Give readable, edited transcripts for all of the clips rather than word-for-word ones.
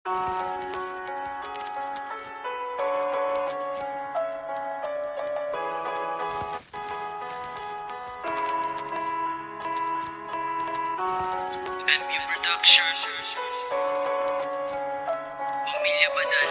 MU Production, Pamilya Banal,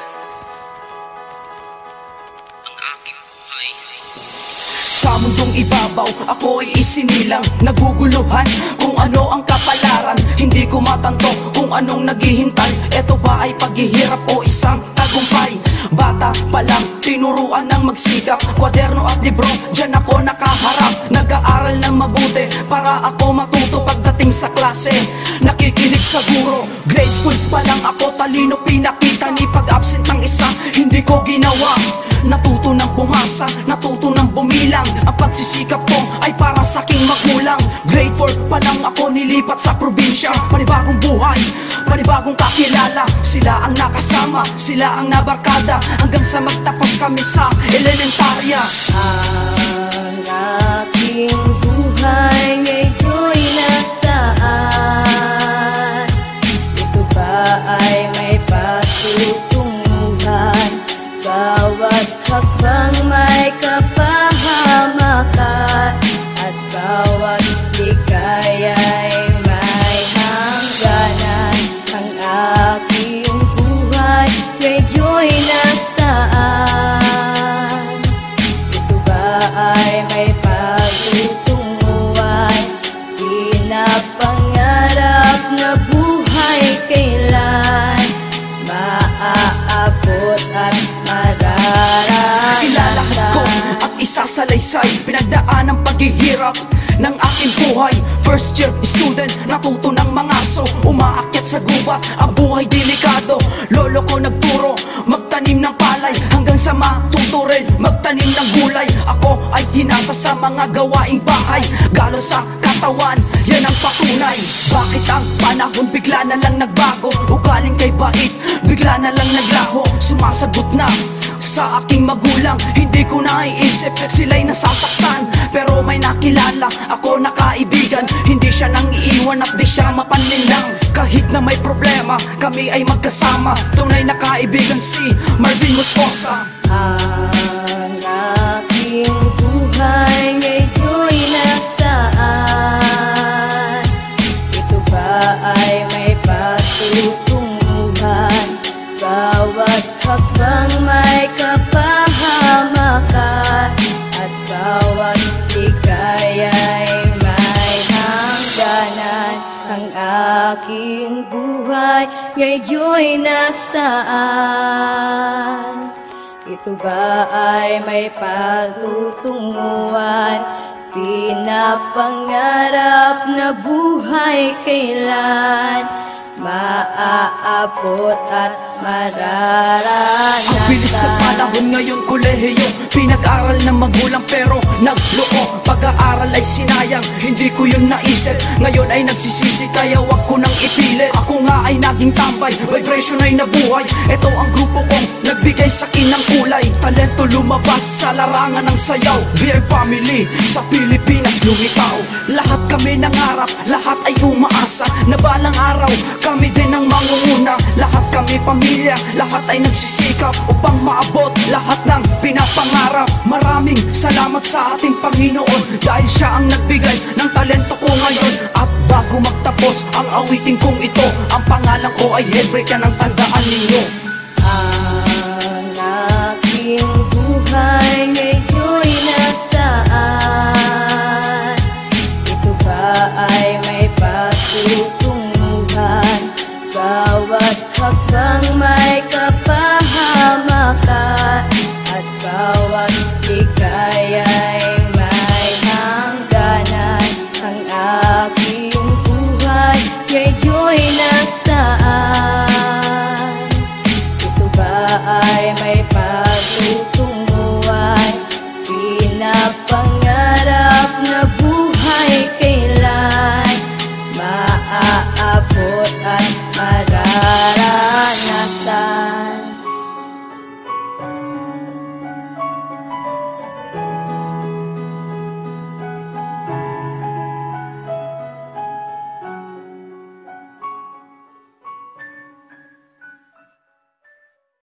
ang aking buhay. Sa mundong ibabaw, ako ay isinilang, naguguluhan kung ano ang kapalaran. Hindi ko matanto kung anong naghihintay. Eto ba ay paghihirap o isang tagumpay? Bata pa lang, tinuruan ng magsikap, kwaderno at libro, dyan ako nakaharap. Nag-aaral ng mabuti para ako matuto pagdating sa klase. Nakikinig sa guro, grade school pa lang ako talino. Pinakita ni pag-absent ng isa, hindi ko ginawa. Natuto ng bumasa, natuto ng bumilang. Ang pagsisikap ko ay para sa aking magulang. Grade 4 pa lang ako nilipat sa probinsya. Panibagong buhay, panibagong kakilala. Sila ang nakasama, sila ang nabarkada, hanggang sa magtapos kami sa elementarya. Ang aking buhay ngayon'y nasaan? Ito ba ay may patutunguhan? Bawat hakbang may kapahamakan, at bawat ligaya'y may hangganan. Ang aking buhay ngayon'y nasaan? Ito ba ay may pagtutunguhan? Pinapangarap na buhay kailan maaabot at mararanasan. Ilalahad ko at isasalaysay pinagdaan ng paghihirap ng aking buhay. First year student, natuto ng mangaso, umaakyat sa gubat, ang buhay delikado. Lolo ko nagturo, magtanim ng palay, hanggang sa matuto rin magtanim ng gulay. Ako ay hinasa sa mga gawaing bahay, galo sa katawan, yan ang patunay. Bakit ang panahon bigla na lang nagbago? Ugaling kay bait, bigla na lang naglaho. Sumasagot na sa aking magulang, hindi ko naiisip sila'y nasasaktan. Pero may nakilala ako na kaibigan, hindi siya nang iiwan at di siya mapanlinlang. Kahit na may problema, kami ay magkasama. Tunay na kaibigan si Marvin Moscosa. Ang aking buhay ngayon'y nasaan? Ito ba ay may patutunguhan? Bawat hakbang may kapahamakan, at bawat ligaya'y may hangganan. Ang aking buhay ngayon'y nasaan? Ito ba ay may patutunguhan? Pinapangarap na buhay kailan maaabot at mararanasan. Ang bilis ng panahon ngayon, kolehiyo, pinag-aral ng magulang pero nagloko. Pag-aaral ay sinayang, hindi ko yun naisip. Ngayon ay nagsisisi, kaya wag ko nang ipilit. Ako nga ay naging tambay, vibration ay nabuhay. Ito ang grupo kong nagbigay sa akin ng kulay. Talento lumabas sa larangan ng sayaw. Dear family, sa Pilipinas lumitaw. Lahat kami nangarap, lahat ay umaasa na balang araw kami din ang mangunguna. Lahat kami pamilya, lahat ay nagsisikap upang maabot lahat ng pinapangarap. Maraming salamat sa ating Panginoon, dahil siya ang nagbigay ng talento ko ngayon. At bago magtapos ang awitin kong ito, ang pangalan ko ay Hebreka, ng tandaan ninyo.